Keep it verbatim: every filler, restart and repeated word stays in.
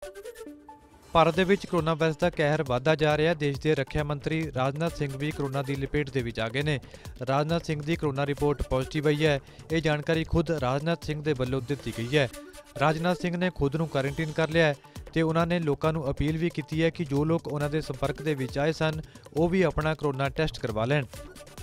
ਭਾਰਤ ਦੇ ਵਿੱਚ corona virus ਦਾ ਕਹਿਰ ਵਧਦਾ ਜਾ ਰਿਹਾ ਹੈ। ਦੇਸ਼ ਦੇ ਰੱਖਿਆ ਮੰਤਰੀ ਰਾਜਨਾਥ ਸਿੰਘ ਵੀ ਕੋਰੋਨਾ ਦੀ ਲਪੇਟ ਦੇ ਵਿੱਚ ਆ ਗਏ ਨੇ। ਰਾਜਨਾਥ ਸਿੰਘ ਦੀ ਕੋਰੋਨਾ ਰਿਪੋਰਟ ਪੋਜ਼ਿਟਿਵ ਆਈ ਹੈ। ਇਹ ਜਾਣਕਾਰੀ ਖੁਦ ਰਾਜਨਾਥ ਸਿੰਘ ਦੇ ਵੱਲੋਂ ਦਿੱਤੀ ਗਈ ਹੈ। ਰਾਜਨਾਥ ਸਿੰਘ ਨੇ ਖੁਦ ਨੂੰ ਕੁਆਰੰਟਾਈਨ ਕਰ ਲਿਆ ਹੈ ਤੇ ਉਹਨਾਂ ਨੇ ਲੋਕਾਂ ਨੂੰ ਅਪੀਲ ਵੀ ਕੀਤੀ ਹੈ ਕਿ ਜੋ ਲੋਕ ਉਹਨਾਂ ਦੇ ਸੰਪਰਕ ਦੇ ਵਿੱਚ ਆਏ ਸਨ ਉਹ ਵੀ ਆਪਣਾ ਕੋਰੋਨਾ ਟੈਸਟ ਕਰਵਾ ਲੈਣ।